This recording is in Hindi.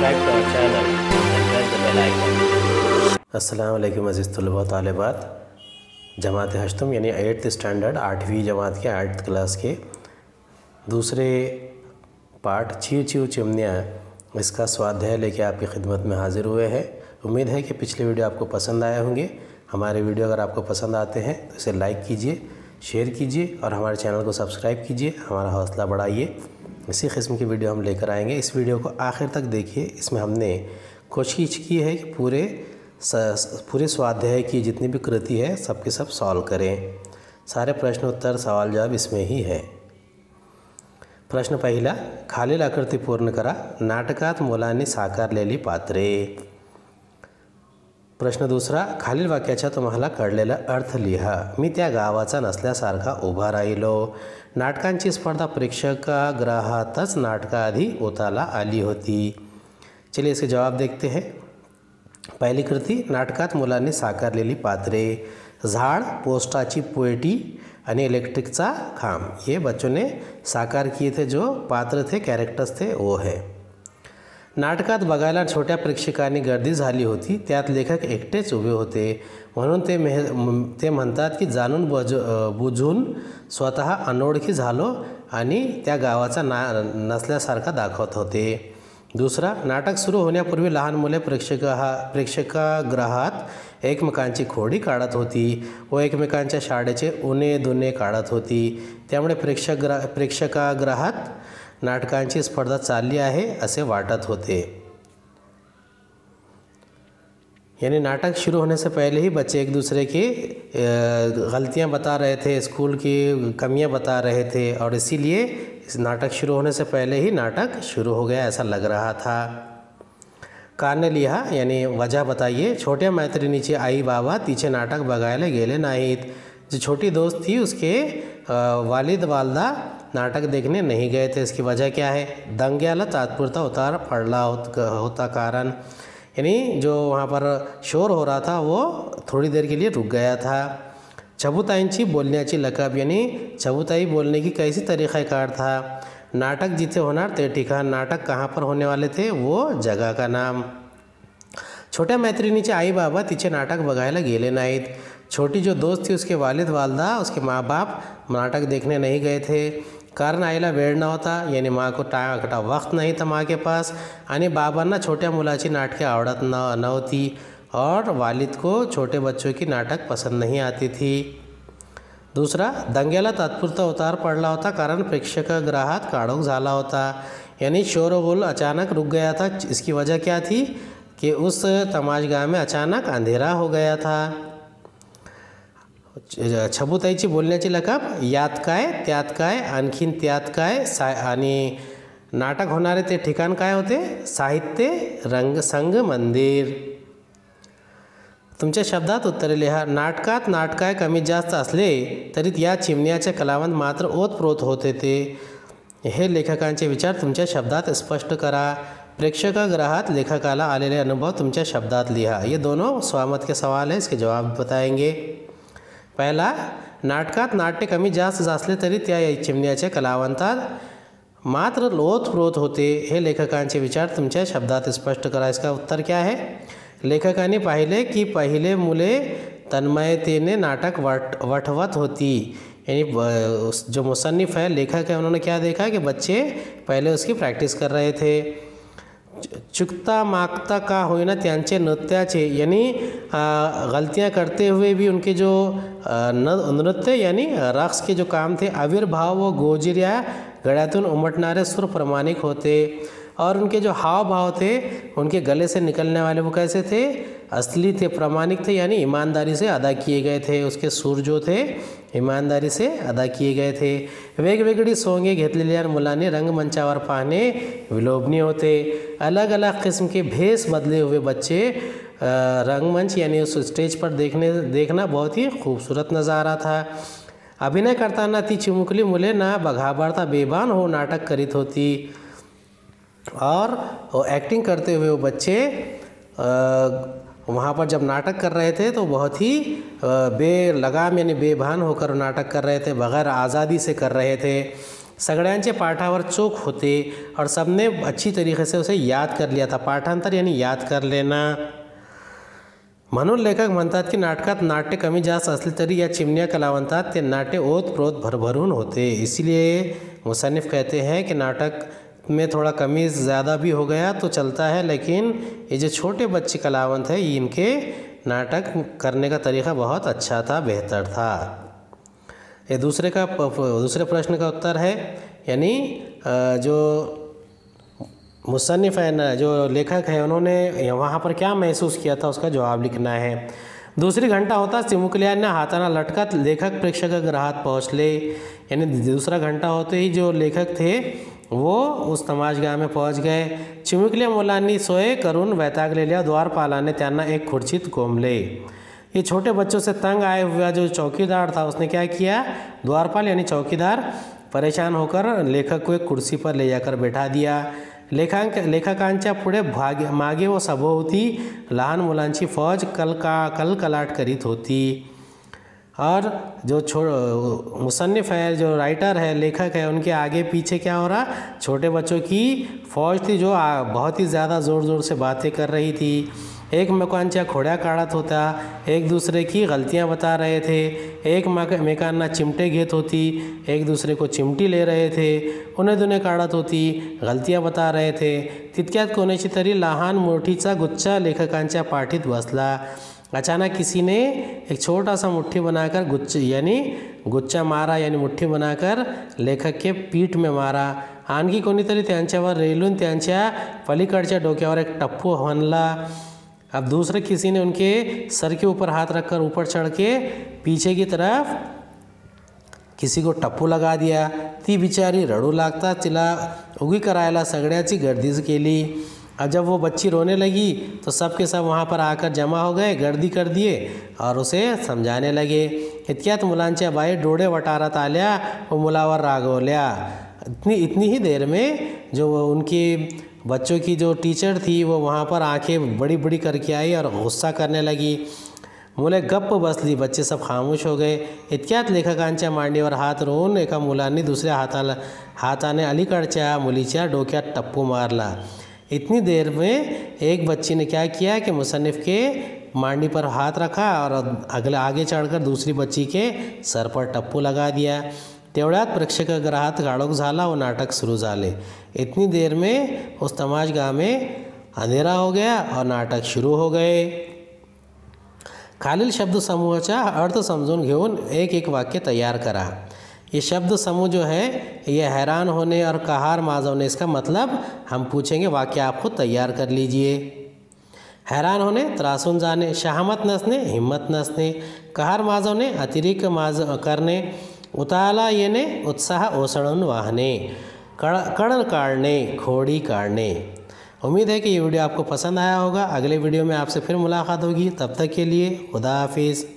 subscribe to our channel and press the bell icon. अस्सलाम वालेकुम अज़ीज़ तलबा तालिबात। जमात हश्तम यानी 8th स्टैंडर्ड 8वीं जमात के 8th क्लास के दूसरे पार्ट चीव चीव चिमनियाँ इसका स्वाध्याय लेके आपकी खिदमत में हाज़िर हुए हैं। उम्मीद है कि पिछले वीडियो आपको पसंद आए होंगे। हमारे वीडियो अगर आपको पसंद आते हैं तो इसे लाइक कीजिए, शेयर कीजिए और हमारे चैनल को सब्सक्राइब कीजिए, हमारा हौसला बढ़ाइए। इसी किस्म की वीडियो हम लेकर आएंगे। इस वीडियो को आखिर तक देखिए। इसमें हमने कोशिश की है कि पूरे स्वाध्याय की जितनी भी कृति है सबके सब सॉल्व करें। सारे प्रश्न उत्तर सवाल जवाब इसमें ही है। प्रश्न पहिला, खालील आकृती पूर्ण करा, नाटकात मुलांनी साकारलेली पात्रे। प्रश्न दुसरा, खालील वाक्याचा तुम्हाला कळलेला अर्थ लिहा। मी त्या गावाचा नसल्यासारखा उभा राहिलो। नाटकांची स्पर्धा प्रेक्षकागृहातच नाटकाआधी ओताला आली होती। चलिए इसके जवाब देखते हैं। पहली कृति, नाटकात मुलांनी साकारलेली पात्रे। झाड़, पोस्टाची पेटी आणि इलेक्ट्रिकचा खांब, ये बच्चों ने साकार किए थे। जो पात्र थे, कैरेक्टर्स थे, वो है। नाटकात बघायला छोट्या प्रेक्षकांनी गर्दी झाली होती। त्यात लेखक एकटेच उभे होते, म्हणून ते म्हणतात की जाणून बुजून स्वतः अनोळखी झालो आणि त्या गावाचा नसल्यासारखा दाखवत होते। दुसरा, नाटक सुरू होण्यापूर्वी लहान मुले प्रेक्षकागृहात एकमेकांची खोडी काढत होती व एकमेकांच्या शाळेचे उणे दुणे काढत होती। त्यामुळे प्रेक्षकागृहात नाटकांची स्पर्धा चालली आहे असे वाटत होते। यानी नाटक शुरू होने से पहले ही बच्चे एक दूसरे की गलतियां बता रहे थे, स्कूल की कमियां बता रहे थे और इसीलिए इस नाटक शुरू होने से पहले ही नाटक शुरू हो गया ऐसा लग रहा था। कारण लिहा यानी वजह बताइए। छोट्या मैत्रिणीचे आई बाबा तिचे नाटक बघायला गेले नाहीत। जो छोटी दोस्त थी उसके वालिद वालदा नाटक देखने नहीं गए थे। इसकी वजह क्या है? दंग्याला तात्पुरता उतार पडला होता कारण, यानी जो वहाँ पर शोर हो रहा था वो थोड़ी देर के लिए रुक गया था। छबुताईंची बोलण्याची लकब, यानी छबुताई बोलने की कैसी तरीक़ाकार था। नाटक जिथे होणार ते ठिकाण, नाटक कहाँ पर होने वाले थे वो जगह का नाम। छोट्या मैत्रिणीचे आई बाबा तिचे नाटक बघायला गेले नाहीत। छोटी जो दोस्त थी उसके वालिद वालदा, उसके माँ बाप नाटक देखने नहीं गए थे। कारण आईला वेळ नव्हता, यानी माँ को वक्त नहीं था माँ के पास, आणि बाबांना छोट्या मुलाची नाटके आवडत नव्हती और वालिद को छोटे बच्चों की नाटक पसंद नहीं आती थी। दूसरा, दंग्याला तात्पुरता उतार पडला होता कारण प्रेक्षकागृहात काळोख झाला होता, यानी शोरगुल अचानक रुक गया था। इसकी वजह क्या थी कि उस तमाशगाह में अचानक अंधेरा हो गया था। छबुताईची बोलण्याची लकब, यात काय त्यात काय आणखीन त्यात काय, आणि नाटक होणारे ते ठिकाण काय होते? साहित्य रंगसंग मंदिर। तुमच्या शब्दात उत्तरे लिहा। नाटकात नाटकाय कमी जास्त असले तरी या चिमण्याचे कलावंत मात्र ओतप्रोत होते ते। हे लेखकांचे विचार तुमच्या शब्दात स्पष्ट करा। प्रेक्षकागृहात लेखकाला आलेले अनुभव तुमच्या शब्दात लिहा। ये दोनों स्वामत के सवाल है, इसके जवाब बताएंगे। पहला, नाटकात नाट्य कमी जास्त असले तरी त्या चिमण्याच्या कलावंतात मात्र ओतप्रोत होते। हे लेखकांचे विचार तुमच्या शब्दात स्पष्ट करा। इसका उत्तर क्या है? लेखकांनी पाहिले की पहिले मुले तन्मयतेने नाटक वठवत होती, यानी जो मुसन्निफ है, लेखक है, उन्होंने क्या देखा कि बच्चे पहले उसकी प्रैक्टिस कर रहे थे। चुकता मागता का होईना त्यांचे नृत्याचे, यानी गलतियां करते हुए भी उनके जो नृत्य यानी रक्स के जो काम थे, आविर्भाव व गोजिर्या गळ्यातून उमटणारे सुर प्रमाणिक होते और उनके जो हाव भाव थे उनके गले से निकलने वाले वो कैसे थे? असली थे, प्रामाणिक थे, यानी ईमानदारी से अदा किए गए थे। उसके सूर जो थे ईमानदारी से अदा किए गए थे। वेगवेगळी सोंगे घेतलेल्या मुलांनी रंगमंचावर पाहणे विलोभनीय होते। अलग अलग किस्म के भेष बदले हुए बच्चे रंगमंच यानी उस स्टेज पर देखना बहुत ही खूबसूरत नज़ारा था। अभिनय करताना ती चिमुकली मुले ना घाबरता बेभान हो नाटक करीत होती और एक्टिंग करते हुए वो बच्चे वहाँ पर जब नाटक कर रहे थे तो बहुत ही बेलगाम यानी बेभान होकर नाटक कर रहे थे, बग़ैर आज़ादी से कर रहे थे। सगळ्यांचे पाठावर चोख होते और सबने अच्छी तरीके से उसे याद कर लिया था। पाठांतर यानी याद कर लेना। म्हणून लेखक म्हणतात की नाटकात नाट्य कमी जास्त असले तरी या चिमण्या कलावंतात ते नाट्य ओतप्रोत भरभरून होते। इसीलिए मुसन्निफ कहते हैं कि नाटक में थोड़ा कमी ज़्यादा भी हो गया तो चलता है, लेकिन ये जो छोटे बच्चे कलावंत हैं इनके नाटक करने का तरीका बहुत अच्छा था, बेहतर था। ये दूसरे प्रश्न का उत्तर है, यानी जो मुसन्निफ है ना, जो लेखक है, उन्होंने वहाँ पर क्या महसूस किया था उसका जवाब लिखना है। दुसरी घंटा होता चिमुकल्यांना हाताना लटकत लेखक प्रेक्षकागृहात पोहोचले, यानी दूसरा घंटा होते ही जो लेखक थे वो उस तमाशगाह में पहुंच गए। चिमुकल्या मुलांनी सोय करून वैतागलेल्या द्वारपालाने त्यांना एक खुर्चीत कोंबले। ये छोटे बच्चों से तंग आया हुआ जो चौकीदार था उसने क्या किया, द्वारपाल यानी चौकीदार परेशान होकर लेखक को एक कुर्सी पर ले जाकर बैठा दिया। लेखकांच्या पुढे मागे व सभोवती लहान मुलांची फौज कलकलाट करीत होती। और जो मुसन्निफ है, जो राइटर है, लेखक है, उनके आगे पीछे क्या हो रहा, छोटे बच्चों की फौज थी जो बहुत ही ज़्यादा ज़ोर ज़ोर से बातें कर रही थी। एकमेकांच्या खोड्या काढत होत्या, एक दूसरे की गलतियां बता रहे थे, एकमेकांना चिमटे घेत होती, एक दूसरे को चिमटी ले रहे थे, उन्हे दुने काढत होती, गलतियां बता रहे थे। तितक्यात कोणाची तरी लहान मोठीचा गुच्छा लेखकांच्या पाठीत बसला। अचानक किसी ने एक छोटा सा मुट्ठी बनाकर गुच्छा मारा, यानी मुट्ठी बनाकर लेखक के पीठ में मारा। आणखी कोणीतरी त्यांच्यावर रेलून त्यांच्या पलीकडच्या डोक्यावर एक टप्पू हनला। अब दूसरे किसी ने उनके सर के ऊपर हाथ रखकर ऊपर चढ़ के पीछे की तरफ किसी को टप्पू लगा दिया। ती बिचारी रडू लागता तिला उगी करायला सगळ्याची गर्दीच केली। अब जब वो बच्ची रोने लगी तो सब के सब वहाँ पर आकर जमा हो गए, गर्दी कर दिए और उसे समझाने लगे। इतक्यात मुलांच्या बाई डोळे वटारात आल्या व मुलावर रागवल्या। इतनी ही देर में जो उनकी बच्चों की जो टीचर थी वो वहाँ पर आंखें बड़ी बड़ी करके आई और गुस्सा करने लगी। मुले गप्प बसली, बच्चे सब खामोश हो गए। इतक्यात लेखकांच्या मांडीवर हात रोवून एका मुलांनी दुसऱ्या हाताने अलीकडच्या मुलीच्या डोक्यात टप्पू मारला। इतनी देर में एक बच्ची ने क्या किया कि मुसन्निफ के मांडी पर हाथ रखा और आगे चढ़कर दूसरी बच्ची के सर पर टप्पू लगा दिया। तेवढ्यात प्रेक्षकागृहात गाळोख झाला व नाटक सुरू झाले। इतनी देर में उस तमाशगाह में अंधेरा हो गया और नाटक शुरू हो गए। खालील शब्द समूहाचा अर्थ समजून घेऊन एक एक वाक्य तैयार करा। ये शब्द समूह जो है ये हैरान होने और कहार माजवने, इसका मतलब हम पूछेंगे, वाक्य आप खुद तैयार कर लीजिए। हैरान होणे त्रासून जाणे, शहामत नसणे हिम्मत नसणे, कहार माजवणे अतिरिक्त करणे, उताला येणे उत्साह ओसळून वाहने, कण काढ़ने खोड़ी काढ़ने। उम्मीद है कि ये वीडियो आपको पसंद आया होगा। अगले वीडियो में आपसे फिर मुलाकात होगी, तब तक के लिए खुदा हाफिज़।